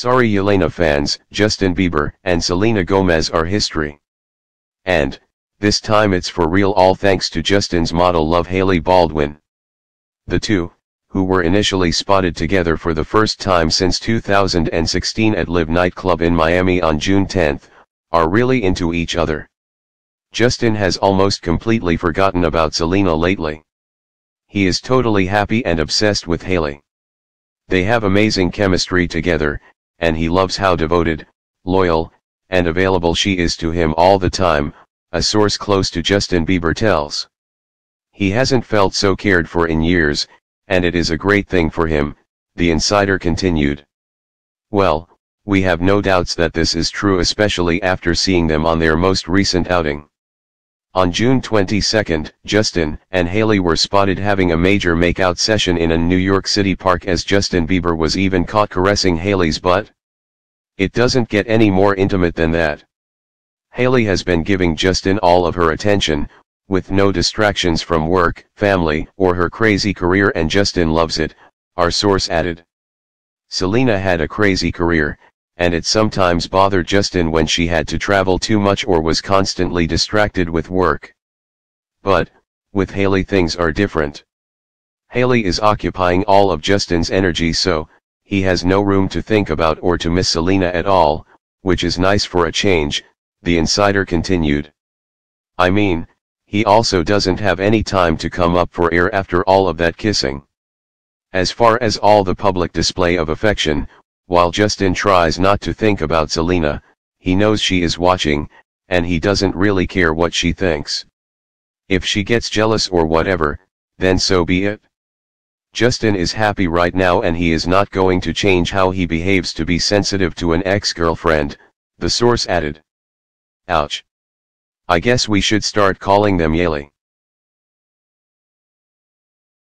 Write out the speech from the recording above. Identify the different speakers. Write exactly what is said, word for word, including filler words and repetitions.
Speaker 1: Sorry Selena fans, Justin Bieber and Selena Gomez are history. And, this time it's for real, all thanks to Justin's model love Hailey Baldwin. The two, who were initially spotted together for the first time since two thousand sixteen at Live nightclub in Miami on June tenth, are really into each other. Justin has almost completely forgotten about Selena lately. He is totally happy and obsessed with Hailey. They have amazing chemistry together, and he loves how devoted, loyal, and available she is to him all the time, a source close to Justin Bieber tells. He hasn't felt so cared for in years, and it is a great thing for him, the insider continued. Well, we have no doubts that this is true, especially after seeing them on their most recent outing. On June twenty-second, Justin and Hailey were spotted having a major makeout session in a New York City park, as Justin Bieber was even caught caressing Hailey's butt. It doesn't get any more intimate than that. Hailey has been giving Justin all of her attention, with no distractions from work, family, or her crazy career, and Justin loves it, our source added. Selena had a crazy career, and it sometimes bothered Justin when she had to travel too much or was constantly distracted with work. But, with Hailey things are different. Hailey is occupying all of Justin's energy, so he has no room to think about or to miss Selena at all, which is nice for a change, the insider continued. I mean, he also doesn't have any time to come up for air after all of that kissing. As far as all the public display of affection, while Justin tries not to think about Selena, he knows she is watching, and he doesn't really care what she thinks. If she gets jealous or whatever, then so be it. Justin is happy right now, and he is not going to change how he behaves to be sensitive to an ex-girlfriend, the source added. Ouch. I guess we should start calling them Hailey.